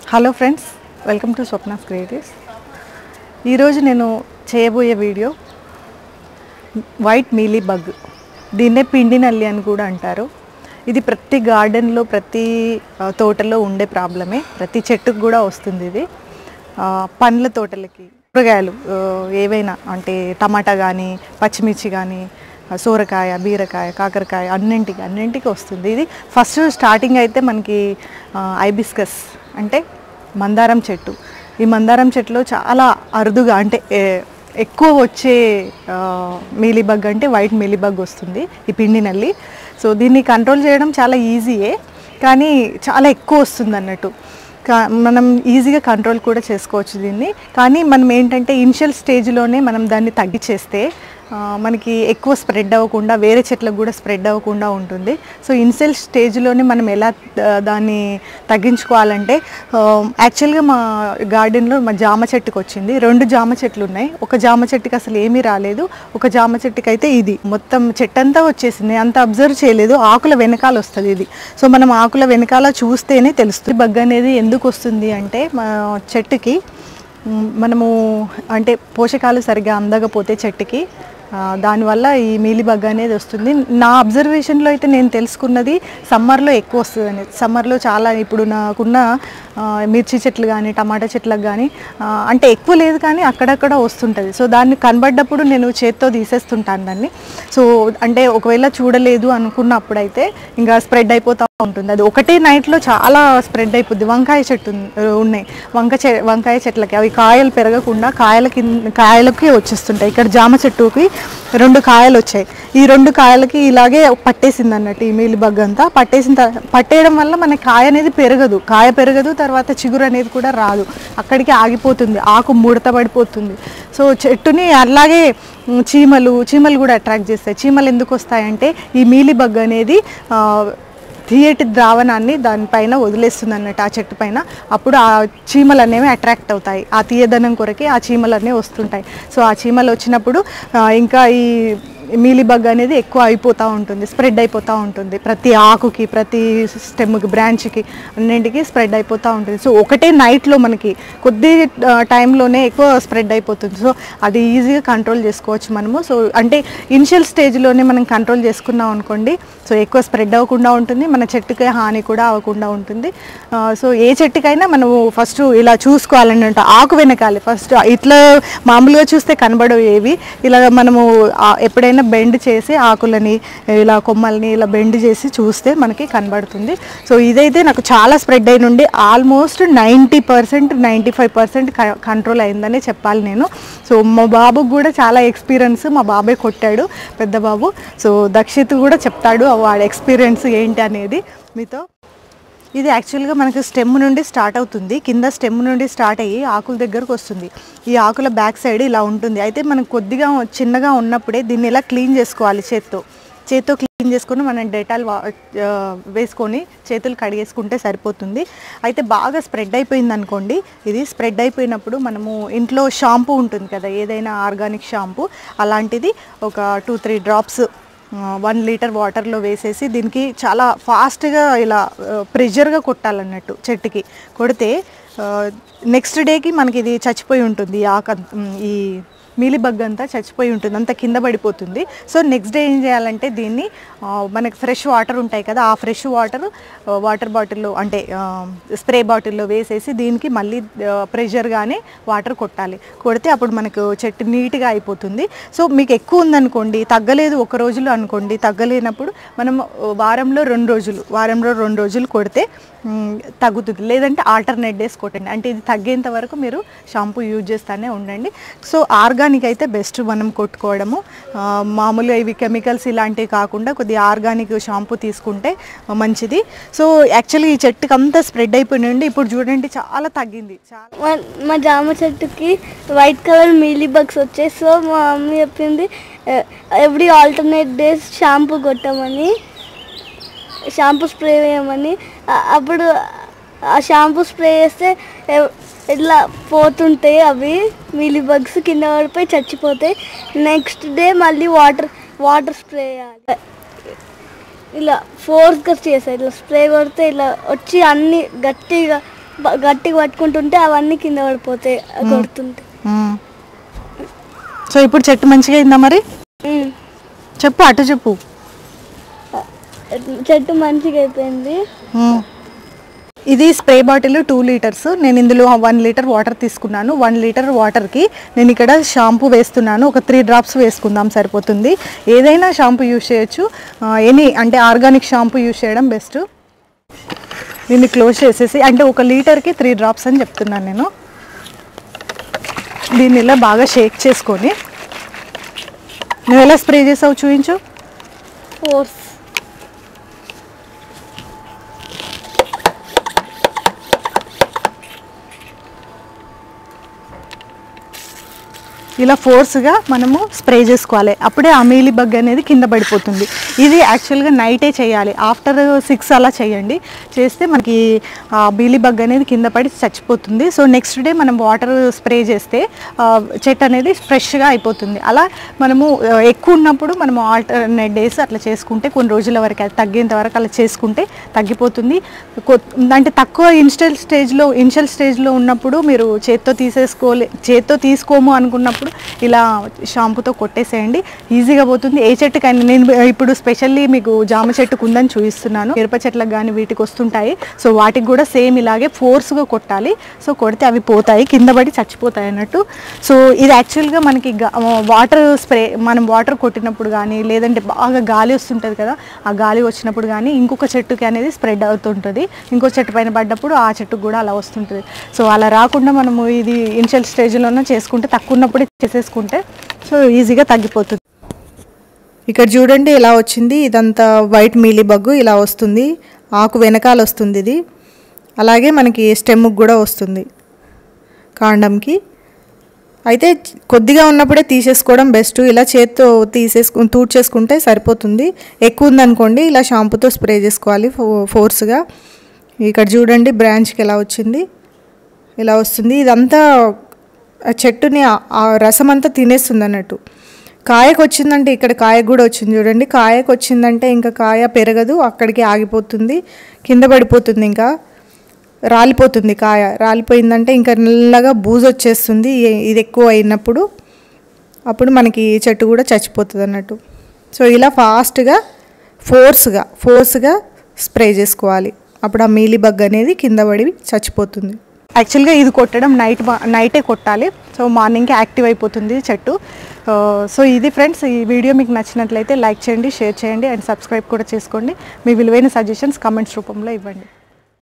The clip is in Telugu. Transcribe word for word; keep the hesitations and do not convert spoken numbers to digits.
Hello friends, welcome to Swapna's creatives. ఈరోజు నేను చేయబోయే వీడియో వైట్ మీలీ బగ్. దీన్నే పిండి నల్లి అని కూడా అంటారు. ఇది ప్రతి గార్డెన్లో ప్రతి తోటలో ఉండే ప్రాబ్లమే. ప్రతి చెట్టుకు కూడా వస్తుంది ఇది. పండ్ల తోటలకి, కూరగాయలు ఏవైనా అంటే టమాటా కానీ, పచ్చిమిర్చి కానీ, సోరకాయ, బీరకాయ, కాకరకాయ అన్నింటికి అన్నింటికి వస్తుంది ఇది. ఫస్ట్ స్టార్టింగ్ అయితే మనకి ఐబిస్కస్ అంటే మందారం చెట్టు. ఈ మందారం చెట్టులో చాలా అరుదుగా అంటే ఎక్కువ వచ్చే మీలీబగ్ అంటే వైట్ మీలీబగ్ వస్తుంది, ఈ పిండి నల్లి. సో దీన్ని కంట్రోల్ చేయడం చాలా ఈజీయే, కానీ చాలా ఎక్కువ వస్తుంది అన్నట్టు. మనం ఈజీగా కంట్రోల్ కూడా చేసుకోవచ్చు దీన్ని. కానీ మనం ఏంటంటే ఇనిషియల్ స్టేజ్లోనే మనం దాన్ని తగ్గించేస్తే మనకి ఎక్కువ స్ప్రెడ్ అవ్వకుండా వేరే చెట్లకు కూడా స్ప్రెడ్ అవ్వకుండా ఉంటుంది. సో ఇనిషియల్ స్టేజ్లోనే మనం ఎలా దాన్ని తగ్గించుకోవాలంటే, యాక్చువల్గా మా గార్డెన్లో మా జామ చెట్టుకు వచ్చింది. రెండు జామ చెట్లు ఉన్నాయి. ఒక జామ చెట్టుకి అసలు ఏమీ రాలేదు, ఒక జామ చెట్టుకి అయితే ఇది మొత్తం చెట్టు అంతా వచ్చేసింది. అంత అబ్జర్వ్ చేయలేదు. ఆకుల వెనకాల వస్తుంది ఇది. సో మనం ఆకుల వెనకాల చూస్తేనే తెలుస్తుంది బగ్ అనేది ఎందుకు వస్తుంది అంటే, మా చెట్టుకి మనము అంటే పోషకాలు సరిగ్గా అందకపోతే చెట్టుకి దానివల్ల ఈ మీలీబగ్ అనేది వస్తుంది. నా అబ్జర్వేషన్లో అయితే నేను తెలుసుకున్నది సమ్మర్లో ఎక్కువ వస్తుంది అనేది. సమ్మర్లో చాలా ఇప్పుడు నాకున్న మిర్చి చెట్లు కానీ, టమాటా చెట్లకు కానీ అంటే ఎక్కువ లేదు, కానీ అక్కడక్కడ వస్తుంటుంది. సో దాన్ని కనబడ్డప్పుడు నేను చేత్తో తీసేస్తుంటాను దాన్ని. సో అంటే ఒకవేళ చూడలేదు అనుకున్నప్పుడైతే ఇంకా స్ప్రెడ్ అయిపోతూ ఉంటుంది. అది ఒకటే నైట్లో చాలా స్ప్రెడ్ అయిపోద్ది. వంకాయ చెట్టు ఉన్నాయి, వంక చె వంకాయ చెట్లకి అవి కాయలు పెరగకుండా కాయల కింద కాయలకి వచ్చేస్తుంటాయి. ఇక్కడ జామ చెట్టుకి రెండు కాయలు వచ్చాయి. ఈ రెండు కాయలకి ఇలాగే పట్టేసింది అన్నట్టు ఈ మీలీబగ్ అంతా. పట్టేసిన పట్టేయడం వల్ల మన కాయ అనేది పెరగదు, కాయ పెరగదు, తర్వాత చిగురు అనేది కూడా రాదు, అక్కడికి ఆగిపోతుంది, ఆకు ముడత పడిపోతుంది. సో చెట్టుని అలాగే చీమలు చీమలు కూడా అట్రాక్ట్ చేస్తాయి. చీమలు ఎందుకు వస్తాయంటే ఈ మీలీబగ్ అనేది తీయటి ద్రావణాన్ని దానిపైన వదిలేస్తుంది అన్నట్టు ఆ చెట్టు పైన. అప్పుడు ఆ చీమలు అనేవి అట్రాక్ట్ అవుతాయి, ఆ తీయదనం కొరకే ఆ చీమలు అనేవి వస్తుంటాయి. సో ఆ చీమలు వచ్చినప్పుడు ఇంకా ఈ మీలీబగ్ అనేది ఎక్కువ అయిపోతూ ఉంటుంది, స్ప్రెడ్ అయిపోతూ ఉంటుంది. ప్రతి ఆకుకి, ప్రతి స్టెమ్కి, బ్రాంచ్కి అన్నింటికి స్ప్రెడ్ అయిపోతూ ఉంటుంది. సో ఒకటే నైట్లో మనకి కొద్ది టైంలోనే ఎక్కువ స్ప్రెడ్ అయిపోతుంది. సో అది ఈజీగా కంట్రోల్ చేసుకోవచ్చు మనము. సో అంటే ఇనిషియల్ స్టేజ్లోనే మనం కంట్రోల్ చేసుకున్నాం అనుకోండి, సో ఎక్కువ స్ప్రెడ్ అవ్వకుండా ఉంటుంది, మన చెట్టుకి హాని కూడా అవ్వకుండా ఉంటుంది. సో ఏ చెట్టుకైనా మనము ఫస్ట్ ఇలా చూసుకోవాలని అంటే ఆకు వెనకాలి ఫస్ట్. ఇట్లా మామూలుగా చూస్తే కనబడవు ఏవి, ఇలా మనము ఎప్పుడైనా బెండ్ చేసి ఆకులని ఇలా కొమ్మల్ని ఇలా బెండ్ చేసి చూస్తే మనకి కనబడుతుంది. సో ఇదైతే నాకు చాలా స్ప్రెడ్ అయి నుండి almost ninety percent ninety five percent control అయిందని చెప్పాలి నేను. సో మా బాబుకి కూడా చాలా ఎక్స్పీరియన్స్, మా బాబాయ్ కొట్టాడు పెద్ద బాబు. సో దక్షిత్ కూడా చెప్తాడు వాడి ఎక్స్పీరియన్స్ ఏంటి అనేది మీతో. ఇది యాక్చువల్గా మనకు స్టెమ్ నుండి స్టార్ట్ అవుతుంది, కింద స్టెమ్ నుండి స్టార్ట్ అయ్యి ఆకుల దగ్గరకు వస్తుంది. ఈ ఆకుల బ్యాక్ సైడ్ ఇలా ఉంటుంది. అయితే మనకు కొద్దిగా చిన్నగా ఉన్నప్పుడే దీన్ని ఇలా క్లీన్ చేసుకోవాలి చేత్తో. చేత్తో క్లీన్ చేసుకొని మనం డెటాల్ వేసుకొని చేతులు కడిగేసుకుంటే సరిపోతుంది. అయితే బాగా స్ప్రెడ్ అయిపోయింది అనుకోండి, ఇది స్ప్రెడ్ అయిపోయినప్పుడు మనము ఇంట్లో షాంపూ ఉంటుంది కదా, ఏదైనా ఆర్గానిక్ షాంపూ అలాంటిది ఒక two three drops one litre వాటర్లో వేసేసి దీనికి చాలా ఫాస్ట్గా ఇలా ప్రెషర్గా కొట్టాలన్నట్టు. చెట్టుకి కొడితే నెక్స్ట్ డేకి మనకి ఇది చచ్చిపోయి ఉంటుంది, ఆక ఈ మీలీబగ్ అంతా చచ్చిపోయి ఉంటుంది, అంతా కింద పడిపోతుంది. సో నెక్స్ట్ డే ఏం చేయాలంటే దీన్ని మనకి ఫ్రెష్ వాటర్ ఉంటాయి కదా, ఆ ఫ్రెష్ వాటర్ వాటర్ బాటిల్లో అంటే స్ప్రే బాటిల్లో వేసేసి దీనికి మళ్ళీ ప్రెషర్గానే వాటర్ కొట్టాలి. కొడితే అప్పుడు మనకు చెట్టు నీట్గా అయిపోతుంది. సో మీకు ఎక్కువ ఉందనుకోండి, తగ్గలేదు ఒక రోజులో అనుకోండి, తగ్గలేనప్పుడు మనం వారంలో రెండు రోజులు వారంలో రెండు రోజులు కొడితే తగ్గుతుంది. లేదంటే ఆల్టర్నేట్ డేస్ కొట్టండి. అంటే ఇది తగ్గేంత వరకు మీరు షాంపూ యూజ్ చేస్తూనే ఉండండి. సో ఆర్గానిక్ అయితే బెస్ట్ మనం కొట్టుకోవడము. మామూలుగా ఇవి కెమికల్స్ ఇలాంటివి కాకుండా కొద్దిగా ఆర్గానిక్ షాంపూ తీసుకుంటే మంచిది. సో యాక్చువల్లీ ఈ చెట్టుకి అంతా స్ప్రెడ్ అయిపోయింది. ఇప్పుడు చూడండి చాలా తగ్గింది. చాలా మా జామ చెట్టుకి వైట్ కలర్ మీలీబగ్స్ వచ్చాయి. సో మా మమ్మీ చెప్పింది ఎవ్రీ ఆల్టర్నేట్ డేస్ షాంపూ కొట్టమని, షాంపూ స్ప్రే వేయమని. అప్పుడు ఆ షాంపూ స్ప్రే చేస్తే ఇట్లా పోతుంటాయి అవి మీలీబగ్స్, కింద పడిపోయి చచ్చిపోతాయి. నెక్స్ట్ డే మళ్ళీ వాటర్ వాటర్ స్ప్రే చేయాలి. ఇలా ఫోర్స్గా చేస్తాయి, ఇట్లా స్ప్రే కొడితే ఇలా వచ్చి అన్నీ గట్టిగా బ- గట్టిగా పట్టుకుంటుంటే అవన్నీ కింద పడిపోతాయి కొడుతుంటే. సో ఇప్పుడు చెట్టు మంచిగా అయిందా మరి? ఉమ్. చెప్పు, అటు చెప్పు. చెట్టు మంచిగా అయిపోయింది. ఇది స్ప్రే బాటిల్ టూ లీటర్స్. నేను ఇందులో వన్ లీటర్ వాటర్ తీసుకున్నాను. వన్ లీటర్ వాటర్కి నేను ఇక్కడ షాంపూ వేస్తున్నాను. ఒక త్రీ డ్రాప్స్ వేసుకుందాం సరిపోతుంది. ఏదైనా షాంపూ యూజ్ చేయొచ్చు, ఎనీ అంటే ఆర్గానిక్ షాంపూ యూజ్ చేయడం బెస్ట్. దీన్ని క్లోజ్ చేసేసి, అంటే ఒక లీటర్కి త్రీ డ్రాప్స్ అని చెప్తున్నాను నేను. దీన్ని ఇలా బాగా షేక్ చేసుకొని, నువ్వు ఎలా స్ప్రే చేసావు చూపించు. ఫోర్స్ ఇలా ఫోర్స్గా మనము స్ప్రే చేసుకోవాలి. అప్పుడే ఆ మీలీ బగ్ అనేది కింద పడిపోతుంది. ఇది యాక్చువల్గా నైటే చేయాలి. ఆఫ్టర్ సిక్స్ అలా చేయండి. చేస్తే మనకి ఆ మీలీ బగ్ అనేది కింద పడి చచ్చిపోతుంది. సో నెక్స్ట్ డే మనం వాటర్ స్ప్రే చేస్తే చెట్టు అనేది ఫ్రెష్గా అయిపోతుంది. అలా మనము ఎక్కువ ఉన్నప్పుడు మనము ఆల్టర్నేట్ డేస్ అట్లా చేసుకుంటే కొన్ని రోజుల వరకు అది తగ్గేంత వరకు అలా చేసుకుంటే తగ్గిపోతుంది. అంటే తక్కువ ఇన్షియల్ స్టేజ్లో ఇన్షియల్ స్టేజ్లో ఉన్నప్పుడు మీరు చేత్తో తీసేసుకోలే చేత్తో తీసుకోము అనుకున్నప్పుడు ఇలా షాంపూతో కొట్టేసేయండి, ఈజీగా పోతుంది. ఏ చెట్టుకైనా నేను ఇప్పుడు స్పెషల్లీ మీకు జామ చెట్టుకు ఉందని చూపిస్తున్నాను. మిరప చెట్లకు కానీ వీటికి వస్తుంటాయి. సో వాటికి కూడా సేమ్ ఇలాగే ఫోర్స్గా కొట్టాలి. సో కొడితే అవి పోతాయి, కింద పడి చచ్చిపోతాయి అన్నట్టు. సో ఇది యాక్చువల్గా మనకి వాటర్ స్ప్రే మనం వాటర్ కొట్టినప్పుడు కానీ, లేదంటే బాగా గాలి వస్తుంటుంది కదా, ఆ గాలి వచ్చినప్పుడు కానీ ఇంకొక చెట్టుకి అనేది స్ప్రెడ్ అవుతుంటుంది. ఇంకో చెట్టు పైన పడ్డప్పుడు ఆ చెట్టుకు కూడా అలా వస్తుంటుంది. సో అలా రాకుండా మనము ఇది ఇనిషియల్ స్టేజ్లోనే చేసుకుంటే, తక్కువ ఉన్నప్పుడే చేసేసుకుంటే సో ఈజీగా తగ్గిపోతుంది. ఇక్కడ చూడండి ఎలా వచ్చింది. ఇదంతా వైట్ మీలీ బగ్గు ఇలా వస్తుంది. ఆకు వెనకాల వస్తుంది ఇది. అలాగే మనకి స్టెమ్కి కూడా వస్తుంది కాండంకి. అయితే కొద్దిగా ఉన్నప్పుడే తీసేసుకోవడం బెస్ట్. ఇలా చేత్తో తీసేసుకు తూడ్చేసుకుంటే సరిపోతుంది. ఎక్కువ ఉందనుకోండి ఇలా షాంపూతో స్ప్రే చేసుకోవాలి ఫో ఫోర్స్గా. ఇక్కడ చూడండి బ్రాంచ్కి ఎలా వచ్చింది, ఇలా వస్తుంది. ఇదంతా చెట్టుని ఆ రసం అంతా తినేస్తుంది అన్నట్టు. కాయకు వచ్చిందంటే ఇక్కడ కాయకు కూడా వచ్చింది చూడండి. కాయకు వచ్చిందంటే ఇంకా కాయ పెరగదు, అక్కడికి ఆగిపోతుంది, కింద పడిపోతుంది, ఇంకా రాలిపోతుంది కాయ. రాలిపోయిందంటే ఇంకా నల్లగా బూజు వచ్చేస్తుంది. ఇది ఎక్కువ అయినప్పుడు అప్పుడు మనకి చెట్టు కూడా చచ్చిపోతుంది అన్నట్టు. సో ఇలా ఫాస్ట్గా ఫోర్స్గా ఫోర్స్గా స్ప్రే చేసుకోవాలి. అప్పుడు ఆ మీలీ బగ్ అనేది కింద పడి చచ్చిపోతుంది. యాక్చువల్గా ఇది కొట్టడం నైట్ నైటే కొట్టాలి. సో మార్నింగ్కి యాక్టివ్ అయిపోతుంది చెట్టు. సో ఇది ఫ్రెండ్స్, ఈ వీడియో మీకు నచ్చినట్లయితే లైక్ చేయండి, షేర్ చేయండి అండ్ సబ్స్క్రైబ్ కూడా చేసుకోండి. మీ విలువైన సజెషన్స్ కామెంట్స్ రూపంలో ఇవ్వండి.